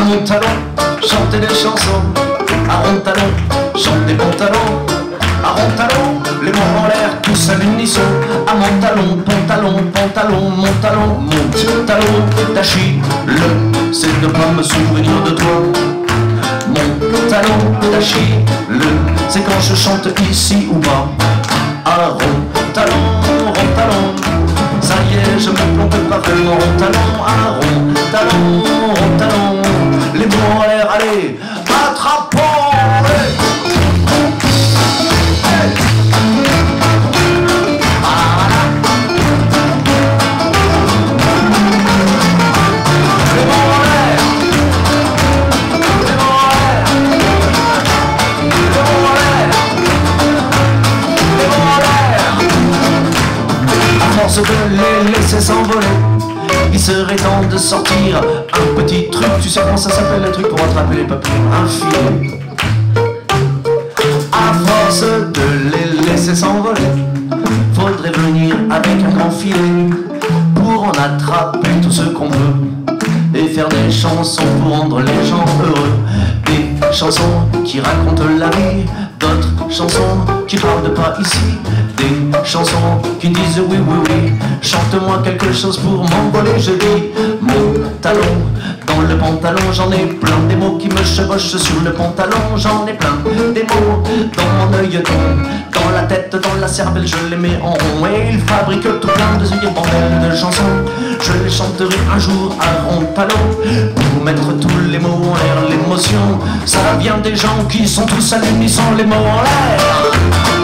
mon talon, chanter des chansons. À rond talon, chante des bons talons. À rond talon, les mots en l'air, tous à l'unisson. À mon talon, pantalon, pantalon, mon talon, mon talon d'Achille. C'est de pas me souvenir de toi. Mon talon d'Achille, c'est quand je chante ici ou bas. À rond talon, ça y est, je me plombe pas vraiment. Rond talon, à rond talon, les mots en l'air, allez, attrapons! De les laisser s'envoler, il serait temps de sortir un petit truc. Tu sais comment ça s'appelle le truc pour attraper les papillons? Un filet. À force de les laisser s'envoler, faudrait venir avec un grand filet pour en attraper tout ce qu'on veut et faire des chansons pour rendre les gens heureux. Des chansons qui racontent la vie, d'autres chansons qui parlent de pas ici, des chansons qui disent oui, oui, oui. Chante-moi quelque chose pour m'envoler, je dis. Mon talon, dans le pantalon, j'en ai plein. Des mots qui me chevauchent sur le pantalon, j'en ai plein. Des mots dans mon œilleton, dans la tête, dans la cervelle, je les mets en rond. Et ils fabriquent tout plein de bordel de chansons. Je les chanterai un jour à rond talon, pour mettre tous les mots en l'air, l'émotion. Ça vient des gens qui sont tous à l'unisson, les mots en l'air.